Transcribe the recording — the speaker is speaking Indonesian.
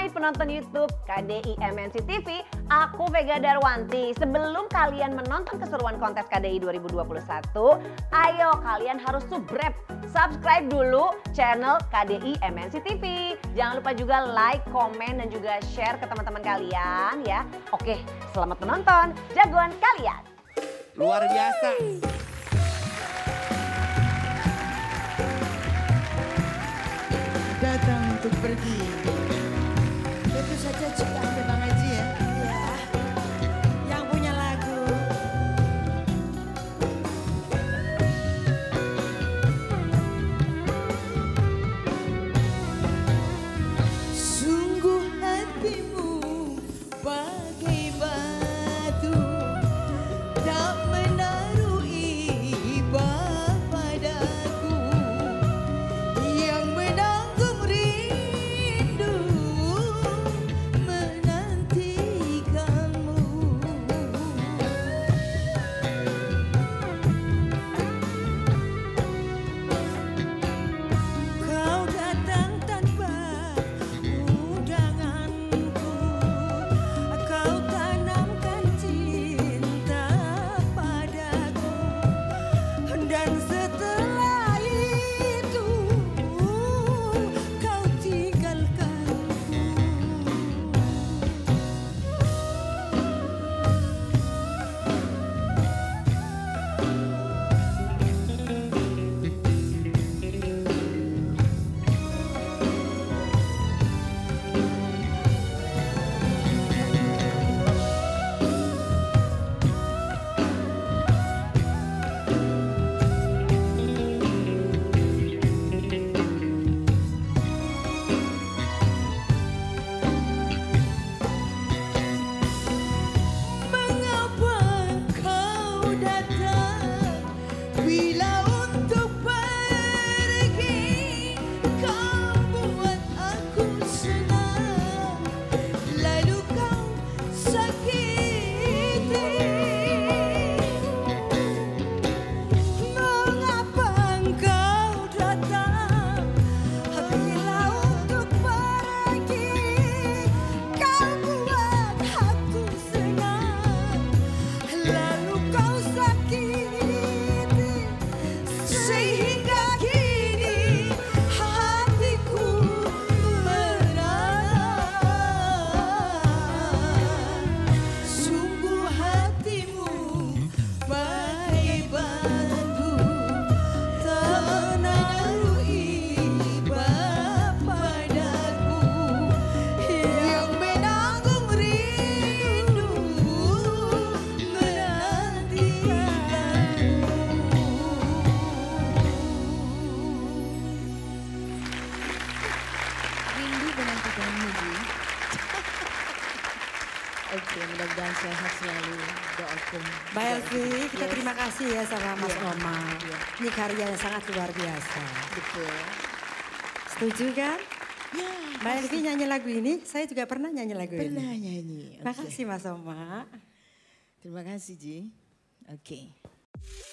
Hai penonton YouTube KDI MNC TV, aku Vega Darwanti. Sebelum kalian menonton keseruan kontes KDI 2021, ayo kalian harus subscribe dulu channel KDI MNC TV. Jangan lupa juga like, komen, dan juga share ke teman-teman kalian ya. Oke, selamat menonton jagoan kalian. Luar biasa. Datang untuk pergi. Tentu saja ciptaan Bang Haji ya. Iya. Yang punya lagu. Sungguh hatimu bagai batu, tak menaruh iba padaku, yang menanggung rindu menantikanmu. Kau datang tanpa undanganku, kau tanamkan cinta padaku, dan setelah itu kau tinggalkanku. Mengapa kau datang bila untuk pergi? Kau buat aku senang, lalu kau sakiti. Mengapa engkau datang bila untuk pergi? Kau buat aku senang, lalu kau sakiti, sehingga kini hatiku menang. Sungguh hatimu bagai batu, tak menaruh iba padaku, yang menanggung rindu Rindu menantikanmu, Bu. Oke, mudah-mudahan sehat selalu. Doakan. Mbak Elvi, kita Yes. terima kasih ya sama Mas Iya. Oma. Iya. Ini karya yang sangat luar biasa. Betul. Setuju kan? Ya, Mbak Elvi nyanyi lagu ini, saya juga pernah nyanyi lagu pernah ini. nyanyi. Oke. Makasih Mas Oma. Terima kasih, Ji. Oke.